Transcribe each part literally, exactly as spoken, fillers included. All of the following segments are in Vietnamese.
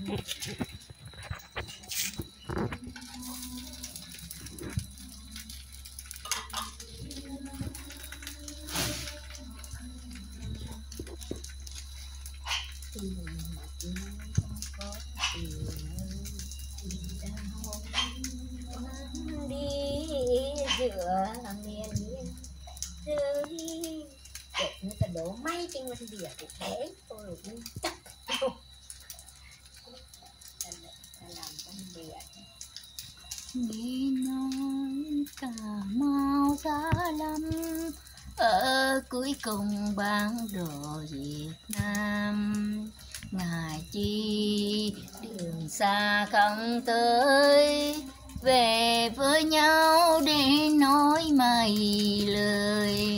đi giữa miền biên rơi để người ta đổ máy trên mặt biển của thế tôi cũng chắc ta làm con biển nghe nói Cà Mau xa lắm ở cuối cùng bản đồ Việt Nam, ngài chi đường xa không tới, về với nhau để nói mấy lời.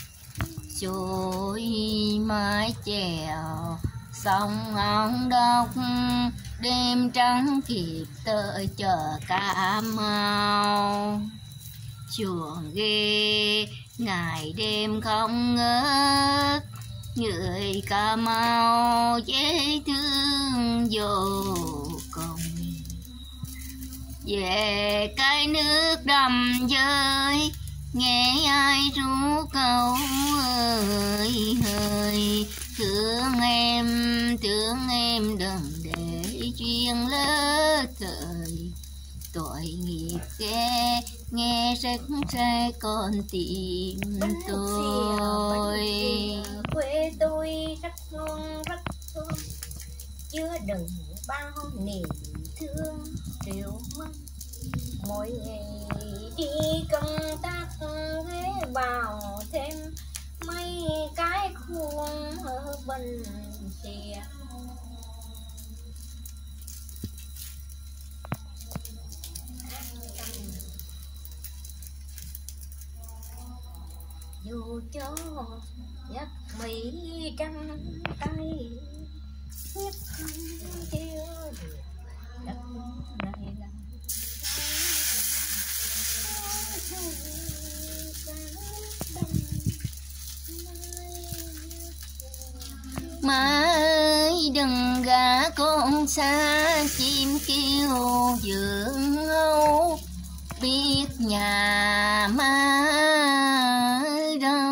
Trôi mái chèo sông ông đốc, đêm trắng kịp tới chợ Cà Mau. Chuồng ghê ngày đêm không ngớt, người Cà Mau dễ thương vô cùng. Về cái nước đầm dơi, nghe ai ru câu ơi hơi, thương em thương em đừng để duyên lỡ thời. Tội nghiệp ghê nghe rất sai con tim tôi. Quê tôi rất ngon rất thương, chứa đựng bao niềm thương triệu mong. Mỗi ngày đi công tác ghé vào thêm mấy cái khuôn ở bên kia. Dù cho giấc mỹ trắng tay, quyết không chịu được đất này là Má ơi đừng gả con xa, chim kêu dưỡng âu biết nhà má đâu.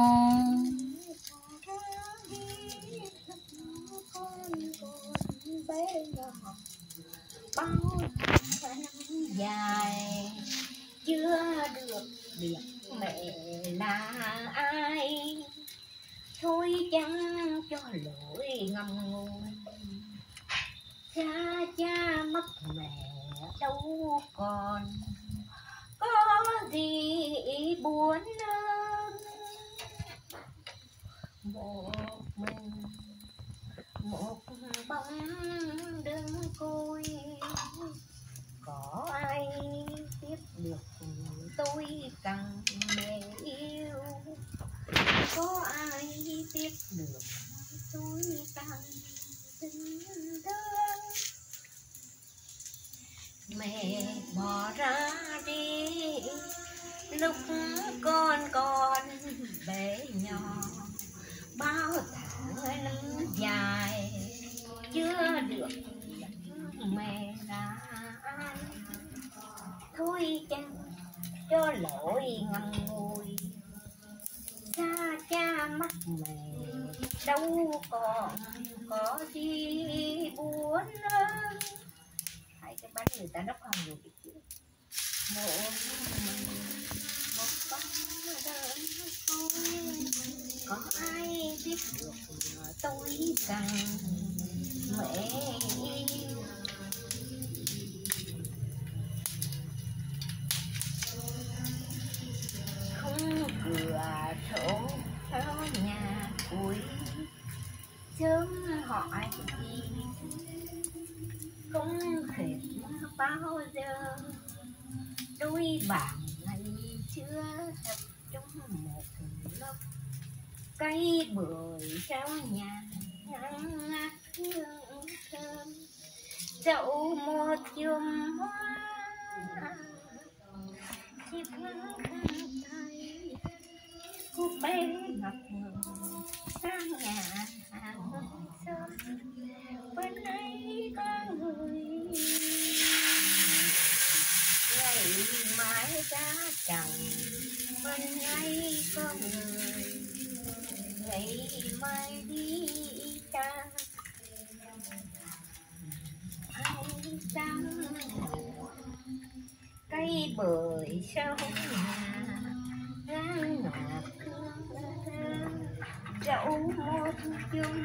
Bao năm dài chưa được biết mẹ là ai, thôi chẳng cho lỗi ngầm ngùi. Cha cha mất mẹ đâu còn có gì buồn hơn. Một mình một bóng đứng côi, có ai biết được tôi càng mẹ yêu, có ai biết được tôi càng tình thương. Mẹ bỏ ra đi lúc con còn bé nhỏ, bao tháng năm dài chưa được mẹ là ai, thôi chẳng cho lỗi ngầm ngùi. Xa cha mất mẹ đâu còn có gì buồn hơn. Hai cái bánh người ta đắp không được chứ. Một mình một bóng đơn côi, có ai biết được tôi rằng mẹ yêu. Không cửa sổ theo nhà cuối, sớm hỏi gì không thể bao giờ. Đôi bạn ngày chưa tập trong một lớp cây bưởi sau nhà ngăn ngắt hương thơm, dẫu một chùm hoa chiếc khăn tay cô bé ngập ngừng sang nhà hàng sớm. Bên ấy có xa chồng bên ấy có người ngày mai đi ta anh trắng cây bưởi sâu nhà ngang ngọt dẫu một chung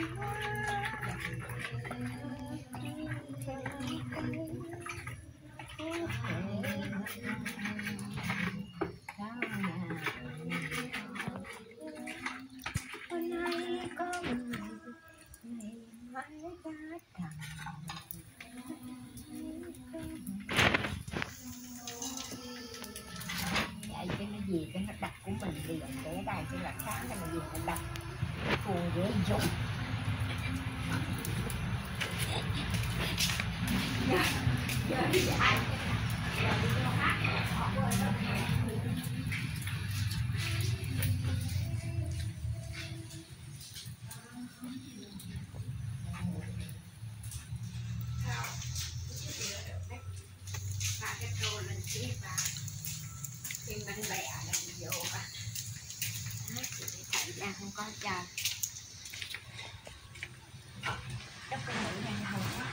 hôm nay có ngày mai ta thầm vậy cái nó gì cái nó đặt của mình liền để đây cái là sáng cái là gì mình đặt cuồng dễ dùng giờ đi ai thì mình bẻ là vô thời gian không có chờ chắc cái mũi này hầu quá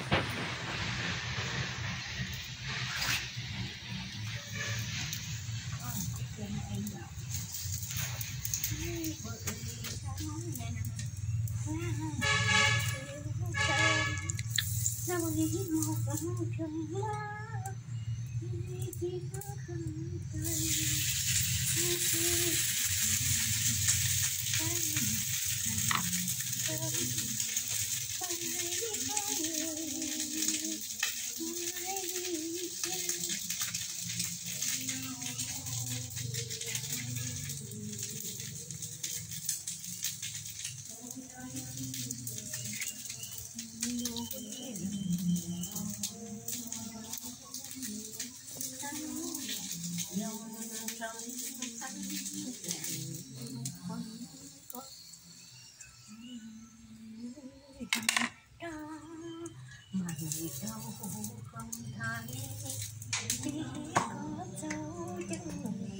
mà gì đâu không thấy chỉ có dấu chân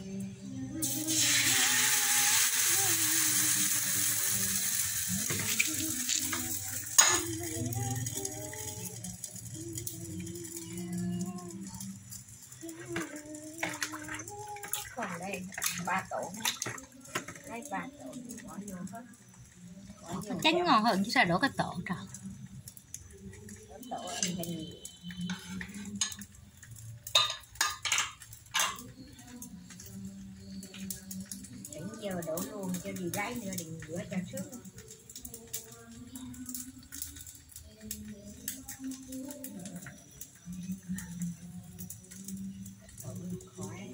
còn đây ba tổ lấy ba tổ bỏ vô hết tránh ngon hơn chứ sao đổ cái tổ trời tổ ăn hình đến giờ đổ luôn cho gì gái nữa đừng rửa cho trước khỏi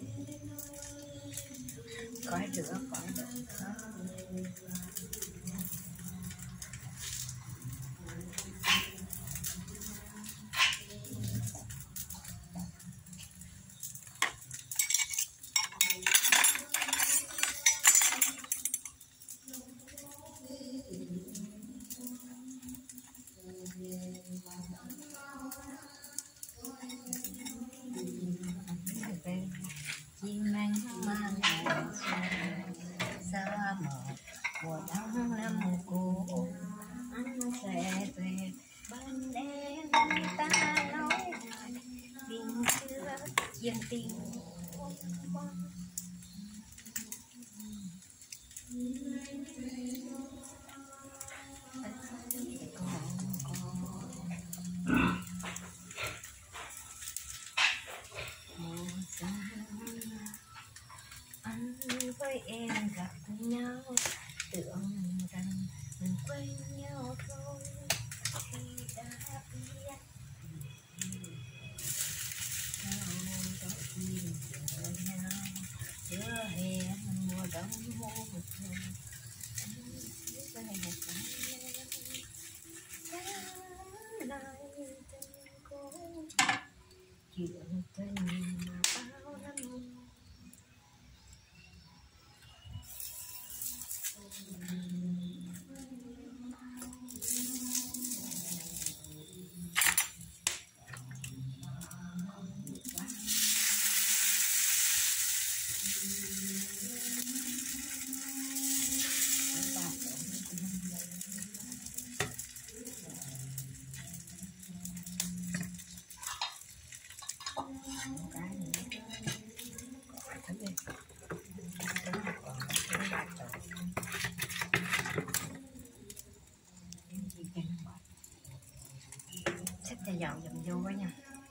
khỏi rửa khỏi rửa chim anh mang xa một mùa đông năm cũ anh sẽ về bên em ta nói tình xưa chuyện tình anh với em gặp nhau tưởng rằng mình quên nhau thôi khi đã biết sao có tin chờ nhau hứa hẹn mùa đông một thôi cái này một cái lại tình cố chuyện tình bao năm xay dầu dùm vô nha.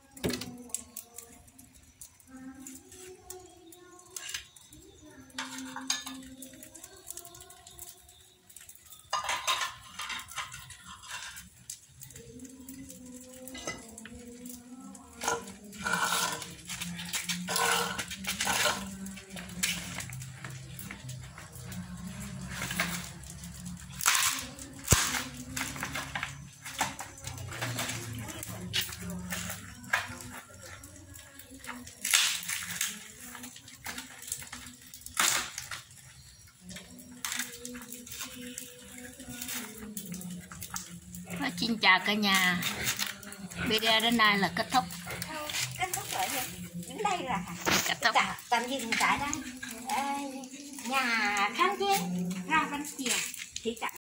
Xin chào cả nhà. Video đến đây là kết thúc. Kết thúc rồi nha. Đến đây là Kết thúc. Tạm, tạm dừng tại đây. À, nhà kháng chiến ra Văn Chìa thị xã